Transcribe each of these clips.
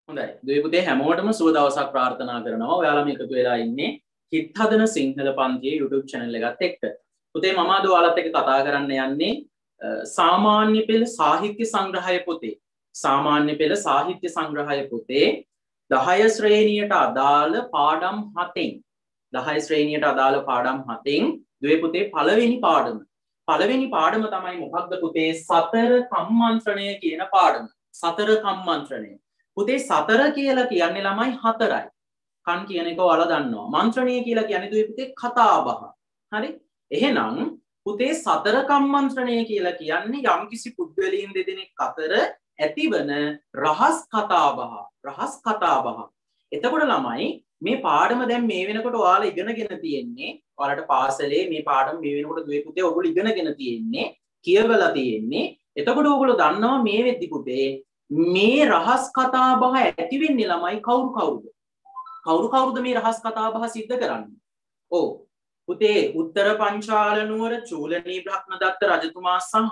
හොඳයි. දුවේ පුතේ හැමෝටම සුබ දවසක් ප්‍රාර්ථනා කරනවා. ඔයාලා මේ එකතු වෙලා ඉන්නේ හිත් හදන සිංහල පන්තියේ YouTube channel එකත් එක්ක. පුතේ මම අද ඔයාලත් එක්ක කතා කරන්න යන්නේ සාමාන්‍ය පෙළ සාහිත්‍ය සංග්‍රහය පොතේ. සාමාන්‍ය පෙළ සාහිත්‍ය සංග්‍රහය පොතේ 10 ශ්‍රේණියට අදාළ පාඩම් 7න් 10 ශ්‍රේණියට අදාළ පාඩම් 7න් දුවේ පුතේ පළවෙනි පාඩම. පළවෙනි පාඩම තමයි මොකක්ද පුතේ? සතර කම්මන්ත්‍රණය කියන පාඩම. සතර කම්මන්ත්‍රණය. පුතේ සතර කියලා කියන්නේ ළමයි හතරයි. කන් කියන එක ඔයාලා දන්නවා. මන්ත්‍රණය කියලා කියන්නේ දුවේ පුතේ කතා බහ. හරි? එහෙනම් පුතේ සතර කම්මන්ත්‍රණය කියලා කියන්නේ යම්කිසි පුද්ගලයන් දෙදෙනෙක් අතර ඇතිවන රහස් කතා බහ. රහස් කතා බහ. එතකොට ළමයි මේ පාඩම දැන් මේ වෙනකොට ඔයාලා ඉගෙනගෙන තියෙන්නේ ඔයාලට පාසලේ මේ පාඩම මේ වෙනකොට දුවේ පුතේ ඔයගොල්ලෝ ඉගෙනගෙන තියෙන්නේ කියවලා තියෙන්නේ. එතකොට ඔයගොල්ලෝ දන්නවා මේ වෙද්දි පුතේ මේ රහස් කතා බහ ඇති වෙන්නේ ළමයි කවුරුද? කවුරුද මේ රහස් කතා බහ සිද්ධ කරන්නේ? ඔව්. පුතේ උත්තර පංචාල නුවර චූලනී බ්‍රහ්මදත්ත රජතුමා සහ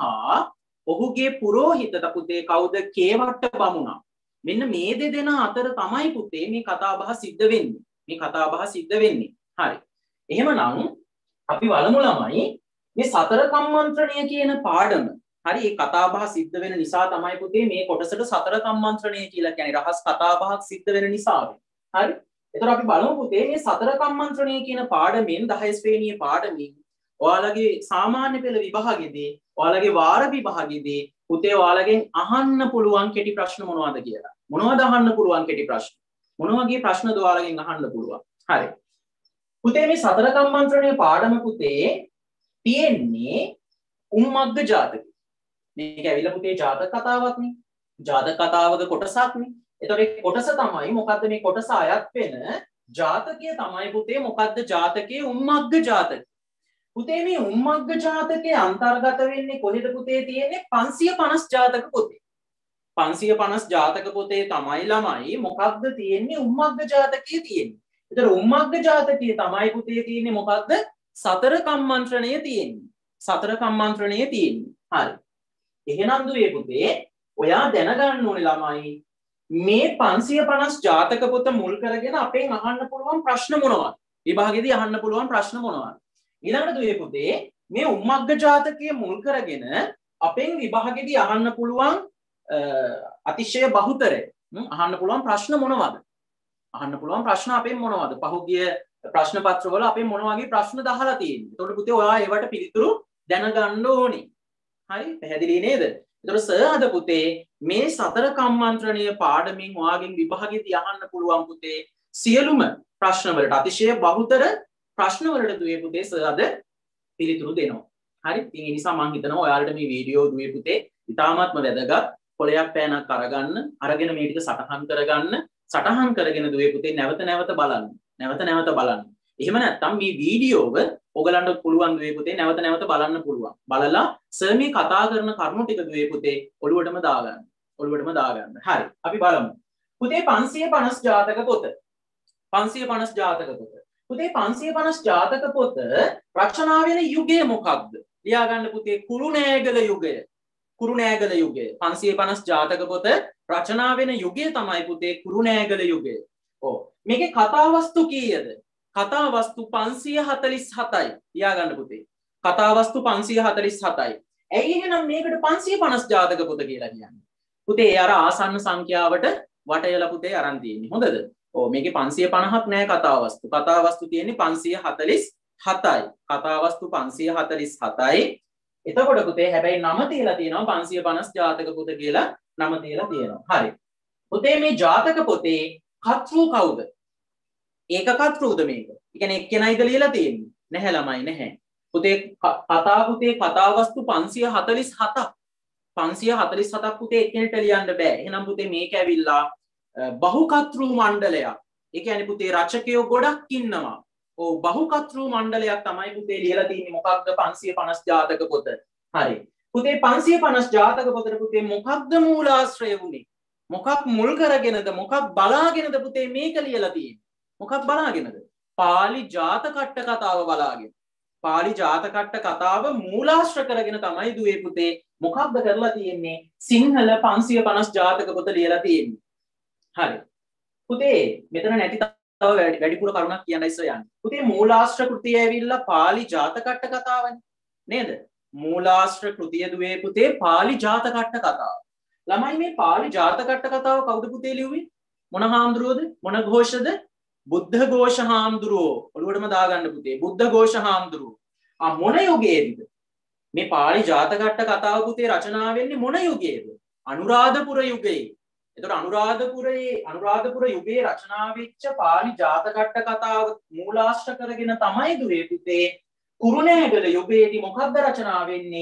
ඔහුගේ පුරෝහිත පුතේ කවුද? කේවට්ට බමුණා. මෙන්න මේ දෙදෙනා අතර තමයි පුතේ මේ කතා බහ සිද්ධ වෙන්නේ. මේ කතා බහ සිද්ධ වෙන්නේ. හරි. එහෙමනම් අපි බලමු ළමයි මේ සතර කම්මන්ත්‍රණය කියන පාඩම. හරි, මේ කතා බහ සිද්ධ වෙන නිසා තමයි පුතේ මේ කොටසට සතර කම්මන්ත්‍රණය කියලා කියන්නේ. රහස් කතා බහක් සිද්ධ වෙන නිසා. හරි. එතකොට අපි බලමු පුතේ මේ සතර කම්මන්ත්‍රණය කියන පාඩමෙන් 10 ශ්‍රේණියේ පාඩමින් ඔයාලගේ සාමාන්‍ය පෙළ විභාගෙදී ඔයාලගේ වාර විභාගෙදී පුතේ ඔයාලගෙන් අහන්න පුළුවන් කෙටි ප්‍රශ්න මොනවද කියලා. මොනවද අහන්න පුළුවන් කෙටි ප්‍රශ්න? මොන වගේ ප්‍රශ්නද ඔයාලගෙන් අහන්න පුළුවන්? හරි. පුතේ මේ සතර කම්මන්ත්‍රණයේ පාඩම පුතේ තියෙන්නේ උම්මග්ග ජාතකය. මේක ඇවිල්ලා පුතේ ජාතක කතාවක් නේ. ජාතක කතාවක කොටසක් නේ. එතකොට මේ කොටස තමයි මොකද්ද? මේ කොටස අයත් වෙන ජාතකය තමයි පුතේ මොකද්ද? ජාතකයේ උම්මග්ග ජාතකය. පුතේ මේ උම්මග්ග ජාතකයේ අන්තර්ගත වෙන්නේ කොහෙද පුතේ? තියෙන්නේ 550 ජාතක පොතේ. 550 ජාතක පොතේ තමයි ළමයි මොකක්ද තියෙන්නේ? උම්මග්ග ජාතකයේ තියෙන්නේ. එතකොට උම්මග්ග ජාතකයේ තමයි පුතේ තියෙන්නේ මොකක්ද? සතර කම්මන්ත්‍රණය තියෙන්නේ. සතර කම්මන්ත්‍රණය තියෙන්නේ. හරි. එහෙනම් දුවේ පුතේ ඔයා දැනගන්න ඕනේ ළමයි මේ 550 ජාතක පොත මුල් කරගෙන අපෙන් අහන්න පුළුවන් ප්‍රශ්න මොනවද? විභාගෙදී අහන්න පුළුවන් ප්‍රශ්න මොනවද? ඊළඟට දුවේ පුතේ මේ උම්මග්ග ජාතකයේ මුල් කරගෙන අපෙන් විභාගෙදී අහන්න පුළුවන් අතිශය බහුතරය අහන්න පුළුවන් ප්‍රශ්න මොනවද? අහන්න පුළුවන් ප්‍රශ්න අපෙන් මොනවද? පහුගිය ප්‍රශ්න පත්‍රවල අපෙන් මොන වගේ ප්‍රශ්නද අහලා තියෙන්නේ? එතකොට පුතේ ඔයා ඒවට පිළිතුරු දැනගන්න ඕනේ. හරි, පැහැදිලි නේද? එතකොට සර් අද පුතේ මේ සතර කම්මන්ත්‍රණීය පාඩමින් ඔයාගෙන් විභාගෙදී අහන්න පුළුවන් පුතේ සියලුම ප්‍රශ්න වලට අතිශය බහුතර ප්‍රශ්න වලට දුවේ පුතේ සර් අද පිළිතුරු දෙනවා. හරි, ඉතින් ඒ නිසා මම හිතනවා ඔයාලට මේ වීඩියෝ දුවේ පුතේ ඉතාමත්ම වැදගත්. කොලයක් පෑනක් අරගෙන මේ ටික සටහන් කරගන්න. සටහන් කරගෙන දුවේ පුතේ නැවත නැවත බලන්න. නැවත නැවත බලන්න. එහෙම නැත්නම් මේ වීඩියෝව ඔයගලන්ට පුළුවන් දුවේ පුතේ නැවත නැවත බලන්න පුළුවන්. බලලා සර් මේ කතා කරන කරුණු ටික දුවේ පුතේ ඔළුවටම දාගන්න. ඔළුවටම දාගන්න. හරි. අපි බලමු. පුතේ 550 ජාතක පොත. 550 ජාතක පොත. පුතේ 550 ජාතක පොත රචනා වෙන යුගය මොකක්ද? ලියාගන්න පුතේ කුරුණෑගල යුගය. කුරුණෑගල යුගය. 550 ජාතක පොත රචනා වෙන යුගය තමයි පුතේ කුරුණෑගල යුගය. ඔව්. මේකේ කතාවස්තු කීයද? කතාවස්තු 547යි. ලියාගන්න පුතේ. කතාවස්තු 547යි. ඇයි එහෙනම් මේකට 550 ජාතක පොත කියලා කියන්නේ? පුතේ අර ආසන්න සංඛ්‍යාවට වටයලා පුතේ අරන් තියෙන්නේ. හොඳද? ඔව් මේකේ 550ක් නෑ කතාවස්තු. කතාවස්තු තියෙන්නේ 547යි. කතාවස්තු 547යි. එතකොට පුතේ හැබැයි නම තියලා තියෙනවා 550 ජාතක පොත කියලා නම තියලා තියෙනවා. හරි. පුතේ මේ ජාතක පොතේ කර්තෘ කවුද? ඒක කර්තෘද මේක? ඒ කියන්නේ එක්කෙනයිද ලියලා තියෙන්නේ? නැහැ ළමයි නැහැ. පුතේ කතාවස්තු 547ක්. 547ක් පුතේ එක්කෙනෙක්ට ලියන්න බෑ. එහෙනම් පුතේ මේක ඇවිල්ලා බහුකර්තෘ මණ්ඩලයක්. ඒ කියන්නේ පුතේ රචකයෝ ගොඩක් ඉන්නවා. ඔව් බහුකර්තෘ මණ්ඩලයක් තමයි පුතේ ලියලා තියෙන්නේ. මොකක්ද 550 ජාතක පොත? හරි. පුතේ 550 ජාතක පොතේ පුතේ මොකක්ද මූලාශ්‍රය වුනේ? මොකක් මුල් කරගෙනද මොකක් බලාගෙනද පුතේ මේක ලියලා තියෙන්නේ? මොකක් බලාගෙනද? පාලි ජාතකට්ට කතාව බලාගෙන. පාලි ජාතකට්ට කතාව මූලාශ්‍ර කරගෙන තමයි දුවේ පුතේ මොකක්ද කරලා තියෙන්නේ? සිංහල 550 ජාතක පොත ලියලා තියෙන්නේ. හරි. පුතේ මෙතන නැති තව වැඩිපුර කරුණක් කියන්න ඉස්සර යන්න. පුතේ මූලාශ්‍ර කෘතිය ඇවිල්ලා පාලි ජාතකට්ට කතාවනේ. නේද? මූලාශ්‍ර කෘතිය දුවේ පුතේ පාලි ජාතකට්ට කතාව. ළමයි මේ පාලි ජාතකට්ට කතාව කවුද පුතේ ලිව්වේ? මොන හාමුදුරුවෝද? මොන ഘോഷද? බුද්ධ ഘോഷ හාමුදුරුවෝ. ඔළුවටම දාගන්න පුතේ. බුද්ධ ഘോഷ හාමුදුරුවෝ. මොන යුගයේද? මේ පාලි ජාතකට්ට කතාව පුතේ රචනා වෙන්නේ මොන යුගයේද? අනුරාධපුර යුගයේ. එතකොට අනුරාධපුර යුගයේ රචනා වෙච්ච පාලි ජාතකට්ට කතාව මූලාශ්‍ර කරගෙන තමයි දුවේ පුතේ කුරුණෑගල යුගයේදී මොකක්ද රචනා වෙන්නේ?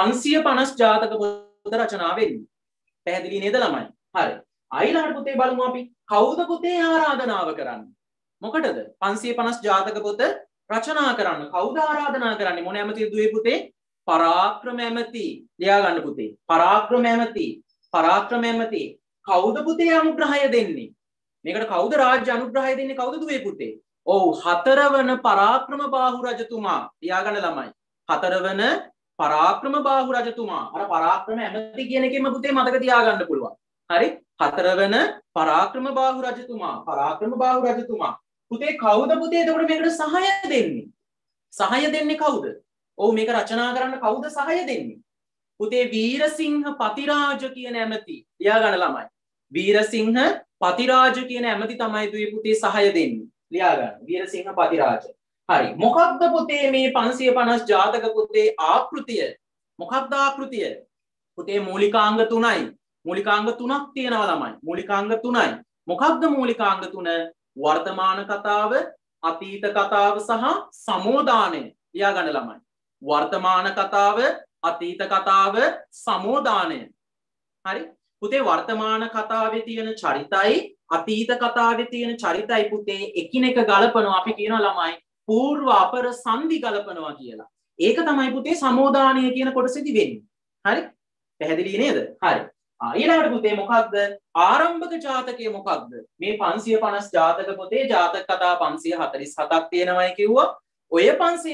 550 ජාතක පොත රචනා වෙන්නේ. පැහැදිලි නේද ළමයි? හරි. ඊළඟට පුතේ බලමු අපි කවුද පුතේ ආරාධනාව කරන්නේ? මොකටද 550 ජාතක පොත රචනා කරන්න? කවුද ආරාධනා කරන්නේ? මොන ඇමතිද දුවේ පුතේ? පරාක්‍රම ඇමති. ලියා ගන්න පුතේ. පරාක්‍රම ඇමති. පරාක්‍රම ඇමති. කවුද පුතේ අනුග්‍රහය දෙන්නේ? මේකට කවුද රාජ්‍ය අනුග්‍රහය දෙන්නේ? කවුද දුවේ පුතේ? ඔව් හතරවන පරාක්‍රම බාහු රජතුමා. ලියාගන්න ළමයි. හතරවන පරාක්‍රම බාහු රජතුමා. අර පරාක්‍රම ඇමති කියන එකෙන්ම පුතේ මතක තියාගන්න පුළුවන්. හරි? හතරවන පරාක්‍රම බාහු රජතුමා. පරාක්‍රම බාහු රජතුමා. පුතේ කවුද පුතේ එතකොට මේකට සහාය දෙන්නේ? සහාය දෙන්නේ කවුද? ඔව් මේක රචනා කරන්න කවුද සහාය දෙන්නේ? පුතේ වීරසිංහ පතිරාජ කියන ඇමති. ලියාගන්න ළමයි. වීරසිංහ පතිරාජ කියන ඇමති තමයි දුවේ පුතේ සහාය දෙන්නේ. ලියාගන්න. වීරසිංහ පතිරාජ. හරි. මොකක්ද පුතේ මේ 550 ජාතක පුතේ ආකෘතිය? මොකක්ද ආකෘතිය? පුතේ මූලිකාංග 3යි. මූලිකාංග 3ක් තියෙනවා ළමයි. මූලිකාංග 3යි. මොකක්ද මූලිකාංග 3? වර්තමාන කතාව, අතීත කතාව සහ සමෝදානය. ලියාගන්න ළමයි. වර්තමාන කතාව, අතීත කතාව, සමෝදානය. හරි? පුතේ වර්තමාන කතාවේ තියෙන චරිතයි අතීත කතාවේ තියෙන චරිතයි පුතේ එකිනෙක ගලපනවා. අපි කියනවා ළමයි పూర్ව අපර සංදි ගලපනවා කියලා. ඒක තමයි පුතේ සමෝදානය කියන කොටසෙදි වෙන්නේ. හරි? පැහැදිලි නේද? හරි. ඊළඟට පුතේ මොකක්ද? ආරම්භක ජාතකය මොකක්ද? මේ 550 ජාතක පොතේ ජාතක කතා 547ක් තියෙනවයි කිව්වා. ඔය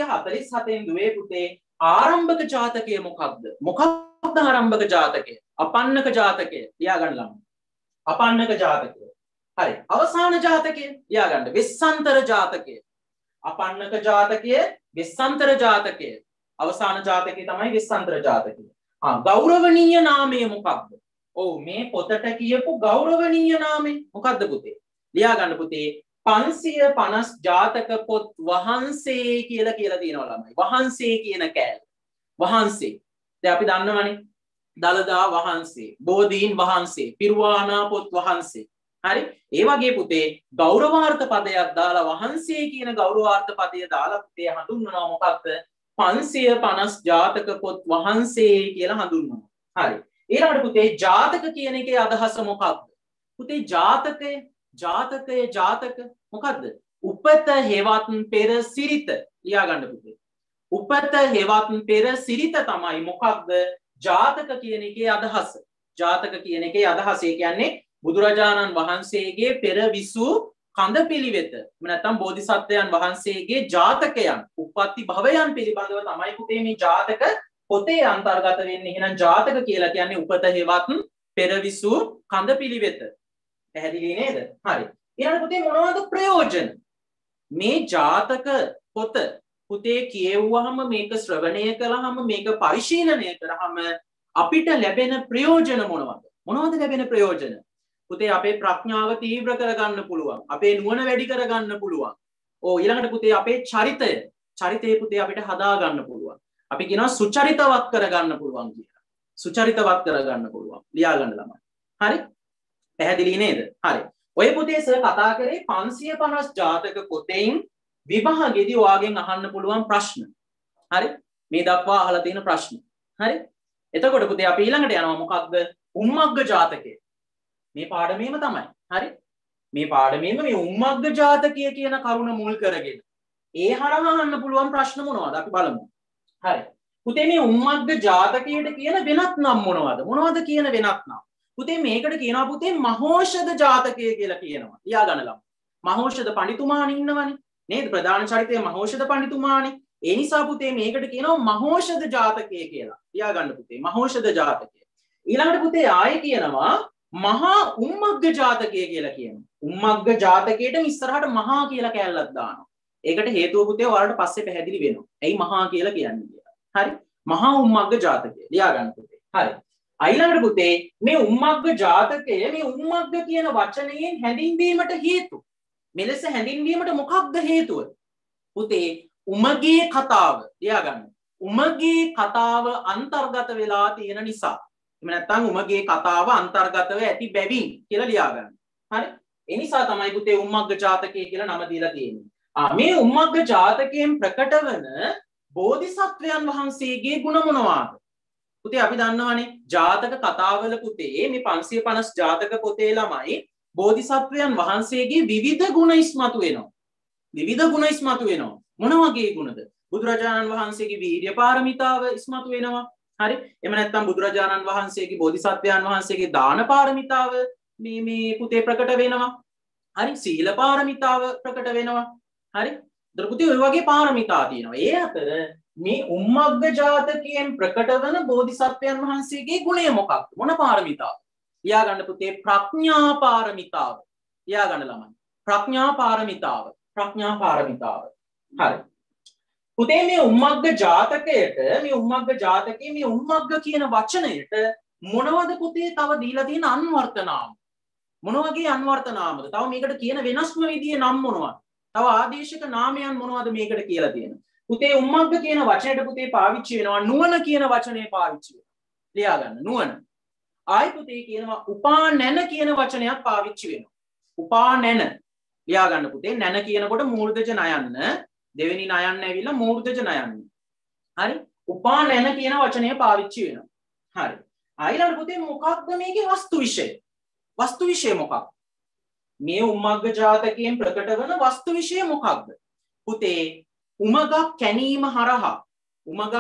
547න් දුවේ පුතේ ආරම්භක ජාතකය මොකක්ද? මොකක්ද ආරම්භක ජාතකය? අපන්නක ජාතකය. ලියාගන්න ළමයි. අපන්නක ජාතකය. හරි. අවසාන ජාතකය ලියාගන්න. වෙස්සන්තර ජාතකය. අපන්නක ජාතකය, වෙස්සන්තර ජාතකය. අවසාන ජාතකය තමයි වෙස්සන්තර ජාතකය. ගෞරවනීය නාමය මොකක්ද? ඔව් මේ පොතට කියපු ගෞරවනීය නාමය මොකක්ද පුතේ? ලියාගන්න පුතේ 550 ජාතක පොත් වහන්සේ කියලා තියෙනවා ළමයි. වහන්සේ කියන කෑල්ල. වහන්සේ. දැන් අපි දන්නවනේ. දලදා වහන්සේ, බෝධීන් වහන්සේ, පිරුවානා පොත් වහන්සේ. හරි? ඒ වගේ පුතේ ගෞරවාර්ථ පදයක් දාලා වහන්සේ කියන ගෞරවාර්ථ පදය දාලා පුතේ හඳුන්වනවා මොකක්ද? 550 ජාතක පොත් වහන්සේ කියලා හඳුන්වනවා. හරි. ඊළඟට පුතේ ජාතක කියන එකේ අදහස මොකක්ද? පුතේ ජාතක මොකද්ද? උපත හෙවත් පෙර සිරිත. ලියාගන්න පුතේ. උපත හෙවත් පෙර සිරිත තමයි මොකක්ද? ජාතක කියන එකේ අදහස. ජාතක කියන එකේ අදහස කියන්නේ බුදුරජාණන් වහන්සේගේ පෙර විසූ කඳ පිළිවෙත. නැත්නම් බෝධිසත්වයන් වහන්සේගේ ජාතකයන්, උප්පත්ති භවයන් පිළිබඳව තමයි පුතේ මේ ජාතක පොතේ අන්තර්ගත වෙන්නේ. එහෙනම් ජාතක කියලා කියන්නේ උපත හෙවත් පෙර විසූ කඳ පිළිවෙත. පැහැදිලි නේද? හරි. ඊළඟ පුතේ මොනවද ප්‍රයෝජන? මේ ජාතක පොත පුතේ කියෙව්වහම මේක ශ්‍රවණය කළාම මේක පරිශීලනය කරාම අපිට ලැබෙන ප්‍රයෝජන මොනවද? මොනවද ලැබෙන ප්‍රයෝජන? පුතේ අපේ ප්‍රඥාව තීව්‍ර කරගන්න පුළුවන්. අපේ නුවණ වැඩි කරගන්න පුළුවන්. ඊළඟට පුතේ අපේ චරිතය පුතේ අපිට හදා ගන්න පුළුවන්. අපි කියනවා සුචරිතවත් කරගන්න පුළුවන් කියලා. සුචරිතවත් කරගන්න පුළුවන්. ලියා ගන්න ළමයි. හරි? පැහැදිලි නේද? හරි. ඔය පුතේ සර් කතා කරේ 550 ජාතක පොතෙන් විභාගෙදී ඔයාගෙන් අහන්න පුළුවන් ප්‍රශ්න. හරි? මේ දක්වා අහලා තියෙන ප්‍රශ්න. හරි? එතකොට පුතේ අපි ඊළඟට යනවා මොකක්ද? උම්මග්ග ජාතකය. මේ පාඩමේම තමයි. හරි? මේ පාඩමේම මේ උම්මග්ග ජාතකය කියන කරුණ මුල් කරගෙන ඒ හරහා අහන්න පුළුවන් ප්‍රශ්න මොනවද? අපි බලමු. හරි. පුතේ මේ උම්මග්ග ජාතකයට කියන වෙනත් නම් මොනවද? මොනවද කියන වෙනත් නම්? පුතේ මේකට කියනවා පුතේ මහෝෂධ ජාතකය කියලා කියනවා. ලියා ගන්න ළමයි. මහෝෂධ පඬිතුමාණන් ඉන්නවනේ. නේද? ප්‍රධාන චරිතය මහෝෂධ පඬිතුමාණන්. ඒ නිසා පුතේ මේකට කියනවා මහෝෂධ ජාතකය කියලා. ලියා ගන්න පුතේ. මහෝෂධ ජාතකය. ඊළඟට පුතේ ආයේ කියනවා මහා උම්මග්ග ජාතකය කියලා කියනවා. උම්මග්ග ජාතකයේට ඉස්සරහට මහා කියලා කැලලක් දානවා. ඒකට හේතුව පුතේ ඔයාලට පස්සේ පැහැදිලි වෙනවා. ඇයි මහා කියලා කියන්නේ කියලා. හරි. මහා උම්මග්ග ජාතකය ලියා ගන්න පුතේ. හරි. ඊළඟට පුතේ මේ උම්මග්ග ජාතකය මේ උම්මග්ග කියන වචනයෙන් හැඳින්වීමට හේතු. මෙලෙස හැඳින්වීමට මොකක්ද හේතුව? පුතේ උමගේ කතාව ලියා ගන්න. උමගේ කතාව අන්තර්ගත වෙලා තියෙන නිසා. එහෙම නැත්නම් උමගේ කතාව අන්තර්ගතව ඇති බැවින් කියලා ලියා ගන්න. හරි? ඒ නිසා තමයි පුතේ උම්මග්ග ජාතකය කියලා නම දීලා තියෙන්නේ. මේ උම්මග්ග ජාතකයෙන් ප්‍රකට වන බෝධිසත්වයන් වහන්සේගේ ගුණ මොනවාද? පුතේ අපි දන්නවනේ ජාතක කතාවල පුතේ මේ 550 ජාතක පොතේ ළමයි බෝධිසත්වයන් වහන්සේගේ විවිධ ගුණ ඉස්මතු වෙනවා. විවිධ ගුණ ඉස්මතු වෙනවා. මොන වගේ ගුණද? බුදුරජාණන් වහන්සේගේ වීර්ය පාරමිතාව ඉස්මතු වෙනවා. හරි? එහෙම නැත්නම් බුදුරජාණන් වහන්සේගේ බෝධිසත්වයන් වහන්සේගේ දාන පාරමිතාව මේ පුතේ ප්‍රකට වෙනවා. හරි? සීල පාරමිතාව ප්‍රකට වෙනවා. හරි? ඒතර පුතේ ඔය වගේ පාරමිතා තියෙනවා. ඒ අතර මේ උම්මග්ග ජාතකයෙන් ප්‍රකට වන බෝධිසත්වයන් වහන්සේගේ ගුණය මොකක්ද? මොන පාරමිතාව? ලියා ගන්න පුතේ ප්‍රඥා පාරමිතාව. ලියා ගන්න ළමයි. ප්‍රඥා පාරමිතාව. ප්‍රඥා පාරමිතාව. හරි. පුතේ මේ උම්මග්ග ජාතකයට මේ උම්මග්ග ජාතකයේ මේ උම්මග්ග කියන වචනයට මොනවද පුතේ තව දීලා තියෙන අන්වර්ථ නාම? මොන වගේ අන්වර්ථ නාමද? තව මේකට කියන වෙනස්ම විදිහේ නම් මොනවද? තව ආදේශක නාමයන් මොනවද මේකට කියලා තියෙනවා? පුතේ උම්මග්ග කියන වචනයට පුතේ පාවිච්චි වෙනවා නුවණ කියන වචනේ පාවිච්චි වෙනවා. ලියා ගන්න නුවණ. ආයි පුතේ කියනවා උපානැන කියන වචනයක් පාවිච්චි වෙනවා. උපානැන. ලියා ගන්න පුතේ නැන කියනකොට මූර්ධජ නයන්න දෙවෙනි නයන්න ඇවිල්ලා මූර්ධජ නයන්න. හරි? උපානැන කියන වචනය පාවිච්චි වෙනවා. හරි. ඊළඟ පුතේ මොකක්ද මේකේ වස්තු විෂය? වස්තු විෂය මොකක්ද? මේ උම්මග්ග ජාතකයෙන් ප්‍රකට වන වස්තු විෂය මොකක්ද? පුතේ උමගක් කැනීම හරහා උමගක්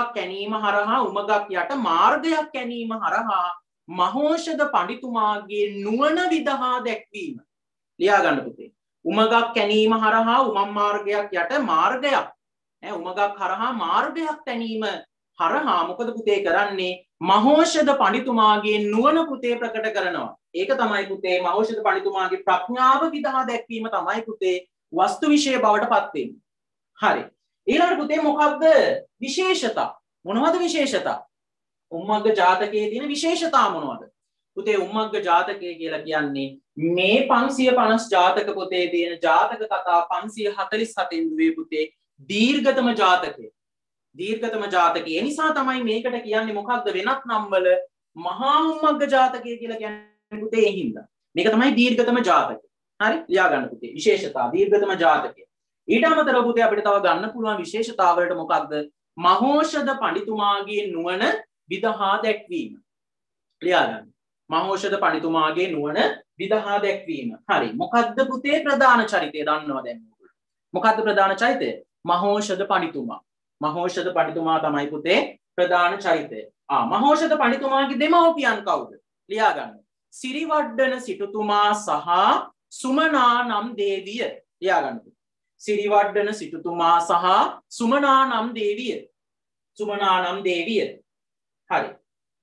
යට මාර්ගයක් කැනීම හරහා මහෝෂධ පඬිතුමාගේ නුවණ විදහා දැක්වීම. ලියා ගන්න පුතේ. උමගක් කැනීම හරහා උමම් මාර්ගයක් යට මාර්ගයක් උමගක් හරහා මාර්ගයක් තැනීම හරහා මොකද පුතේ කරන්නේ? මහෝෂධ පඬිතුමාගේ නුවණ පුතේ ප්‍රකට කරනවා. ඒක තමයි පුතේ මහෝෂධ පඬිතුමාගේ ප්‍රඥාව විදහා දැක්වීම තමයි පුතේ වස්තු විෂය බවට පත් වෙන්නේ. හරි. ඊළඟ පුතේ මොකක්ද විශේෂතා? මොනවද විශේෂතා? උම්මග්ග ජාතකයේ තියෙන විශේෂතා මොනවද? පුතේ උම්මග්ග ජාතකය කියලා කියන්නේ මේ 550 ජාතක පොතේ තියෙන ජාතක කතා 547 දුවේ පුතේ දීර්ඝතම ජාතකය. දීර්ඝතම ජාතකය. ඒ නිසා තමයි මේකට කියන්නේ මොකක්ද වෙනත් නම් වල මහා උම්මග්ග ජාතකය කියලා කියන්නේ පුතේ ඒ හින්දා. මේක තමයි දීර්ඝතම ජාතකය. හරි? ලියා ගන්න පුතේ. විශේෂතා දීර්ඝතම ජාතකය. ඊට අමතරව පුතේ අපිට තව ගන්න පුළුවන් විශේෂතාවලට මොකක්ද? මහෝෂධ පඬිතුමාගේ නුවණ විදහා දැක්වීම. ලියා ගන්න. මහෝෂධ පඬිතුමාගේ නුවණ විදහා දැක්වීම. හරි. මොකද්ද පුතේ ප්‍රධාන චරිතය? දන්නවා දැන් ඔයගොල්ලෝ. මොකද්ද ප්‍රධාන චරිතය? මහෝෂධ පඬිතුමා. මහෝෂධ පඬිතුමා තමයි පුතේ ප්‍රධාන චරිතය. මහෝෂධ පඬිතුමාගේ දෙමව්පියන් කවුද? ලියා ගන්න. සිරිවඩ්ඩන සිටුතුමා සහ සුමනා නම් දේවිය. ලියා ගන්න. සිරිවඩ්ඩන සිටුතුමා සහ සුමනා නම් දේවිය. සුමනා නම් දේවිය. හරි.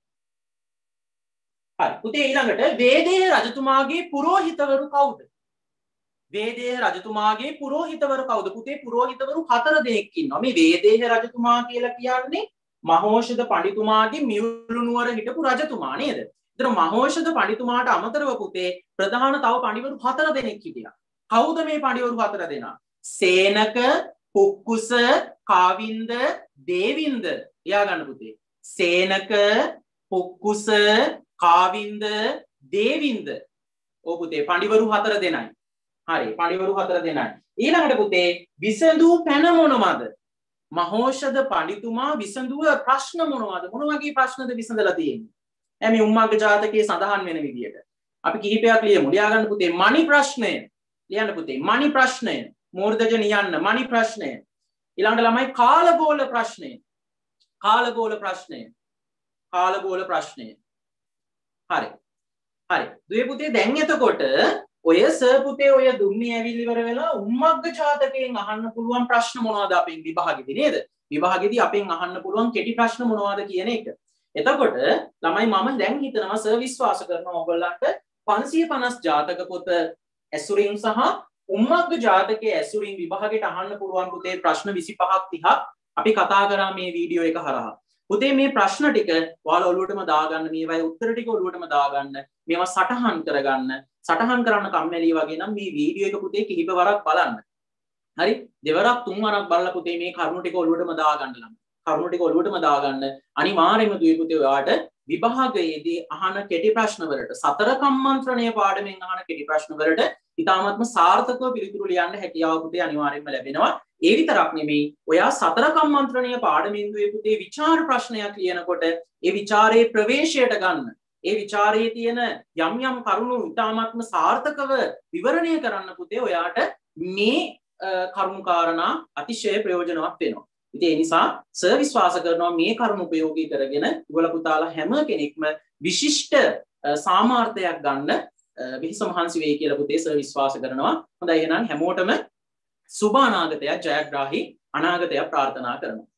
හරි. පුතේ ඊළඟට වේදේහ රජතුමාගේ පුරෝහිතවරු කවුද? වේදේහ රජතුමාගේ පුරෝහිතවරු කවුද? පුතේ පුරෝහිතවරු 4 දෙනෙක් ඉන්නවා. මේ වේදේහ රජතුමා කියලා කියන්නේ මහෝෂධ පඬිතුමාගේ මියුළු නුවර හිටපු රජතුමා නේද? ඒතර මහෝෂධ පඬිතුමාට අමතරව පුතේ ප්‍රධාන තව පඬිවරු 4 දෙනෙක් හිටියා. කවුද මේ පඬිවරු 4 දෙනා? සේනක, පුක්කුස, කාවින්ද, දේවින්ද. ලියා ගන්න පුතේ. සේනක, පුක්කුස, කාවින්ද, දේවින්ද. ඔව් පුතේ පඬිවරු 4 දෙනයි. හරි පඬිවරු 4 දෙනයි. ඊළඟට පුතේ විසඳූ පැන මොනවද? මහෝෂධ පඬිතුමා විසඳුව ප්‍රශ්න මොනවද? මොන වගේ ප්‍රශ්නද විසඳලා තියෙන්නේ? මේ උම්මග්ග ජාතකයේ සඳහන් වෙන විදියට. අපි කිහිපයක් ලියමු. ලියා ගන්න පුතේ මණි ප්‍රශ්නය. ලියන්න පුතේ මණි ප්‍රශ්නය. මූර්ධජ නියන්න මණි ප්‍රශ්නය. ඊළඟට ළමයි කාලගෝල ප්‍රශ්නය. කාලගෝල ප්‍රශ්නය. කාලගෝල ප්‍රශ්නය. හරි. හරි. දුවේ පුතේ දැන් එතකොට ඔය සර් පුතේ ඔය දුන්නේ ඇවිල්ලි ඉවර වෙලා උම්මග්ග ජාතකයෙන් අහන්න පුළුවන් ප්‍රශ්න මොනවද අපෙන් විභාගෙදී නේද? විභාගෙදී අපෙන් අහන්න පුළුවන් කෙටි ප්‍රශ්න මොනවද කියන එක. එතකොට ළමයි මම දැන් හිතනවා සර් විශ්වාස කරනවා ඔයගොල්ලන්ට 550 ජාතක පොත ඇසුරින් සහ උම්මග්ග ජාතකයේ ඇසුරින් විභාගයට අහන්න පුළුවන් පුතේ ප්‍රශ්න 25ක් 30ක් අපි කතා කරා මේ වීඩියෝ එක හරහා. පුතේ මේ ප්‍රශ්න ටික ඔයාලා ඔළුවටම දාගන්න, මේවයි උත්තර ටික ඔළුවටම දාගන්න, මේවා සටහන් කරගන්න. සටහන් කරන්න කම්මැලි වගේ නම් මේ වීඩියෝ එක පුතේ කිහිප වරක් බලන්න. හරි? දෙවරක් තුන් වරක් බලලා පුතේ මේ කරුණු ටික ඔළුවටම දාගන්න ළම. කරුණු ටික ඔළුවටම දාගන්න. අනිවාර්යයෙන්ම දුවේ පුතේ ඔයාට විභාගයේදී අහන කෙටි ප්‍රශ්න වලට සතර කම්මන්ත්‍රණයේ පාඩමෙන් අහන කෙටි ප්‍රශ්න වලට ඉතාමත්ම සාර්ථකව පිළිතුරු ලියන්න හැකියාව පුතේ අනිවාර්යයෙන්ම ලැබෙනවා. ඒ විතරක් නෙමෙයි, ඔයා සතර කම්මන්ත්‍රණීය පාඩමින්දුවේ පුතේ විචාර ප්‍රශ්නයක් ලියනකොට ඒ විචාරයේ ප්‍රවේශයට ගන්න, ඒ විචාරයේ තියෙන යම් යම් කරුණු ඉතාමත්ම සාර්ථකව විවරණය කරන්න පුතේ ඔයාට මේ කරුණු කාරණා අතිශය ප්‍රයෝජනවත් වෙනවා. ඉතින් ඒ නිසා සර් විශ්වාස කරනවා මේ කරුණු ප්‍රයෝගී කරගෙන ඔයාලා පුතාලා හැම කෙනෙක්ම විශිෂ්ට සාමාර්ථයක් ගන්න විහිස මහන්සි වෙයි කියලා පුතේ සර් විශ්වාස කරනවා. හොඳයි එහෙනම් හැමෝටම සුබ අනාගතයක්, ජයග්‍රාහී අනාගතයක් ප්‍රාර්ථනා කරනවා.